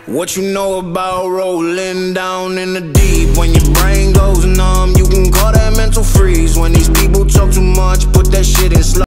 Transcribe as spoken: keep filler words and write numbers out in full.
What you know about rolling down in the deep? When your brain goes numb, you can call that mental freeze. When these people talk too much, put that shit in slow.